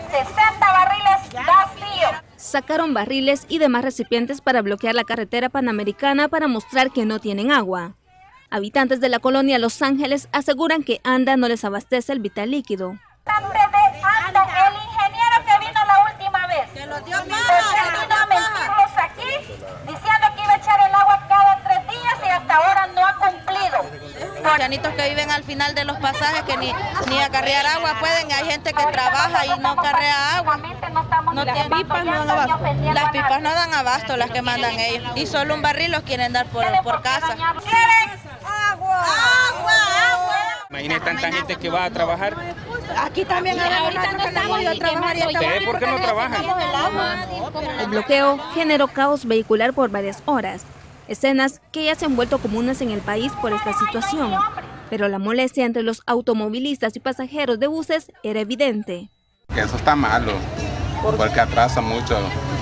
60 barriles vacíos. Sacaron barriles y demás recipientes para bloquear la carretera panamericana para mostrar que no tienen agua. Habitantes de la colonia Los Ángeles aseguran que ANDA no les abastece el vital líquido. El ingeniero que vino la última vez, vino a mentirnos aquí, diciendo que iba a echar el agua cada 3 días y hasta ahora no ha cumplido. Los llanitos que viven al final de los pasajes que ni acarrear agua pueden, hay gente que trabaja y no carrea agua. No tienen pipas, no dan abasto. Las pipas no dan abasto, las que mandan ellos. Y solo un barril los quieren dar por casa. ¿Quieren agua? Imagínate tanta gente que va a trabajar. Aquí también ahorita no estamos yo trabajaría. ¿Ustedes por qué no trabajan? El bloqueo generó caos vehicular por varias horas. Escenas que ya se han vuelto comunes en el país por esta situación. Pero la molestia entre los automovilistas y pasajeros de buses era evidente. Eso está malo, porque atrasa mucho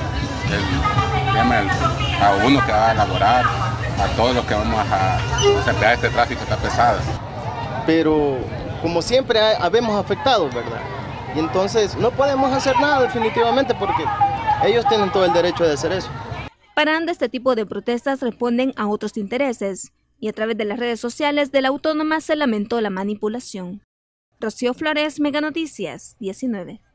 a uno que va a laborar, a todos los que vamos a desempeñar este tráfico está pesado. Pero como siempre habemos afectados, ¿verdad? Y entonces no podemos hacer nada definitivamente porque ellos tienen todo el derecho de hacer eso. Para ANDA, este tipo de protestas responden a otros intereses y a través de las redes sociales de la autónoma se lamentó la manipulación. Rocío Flores, Mega Noticias 19.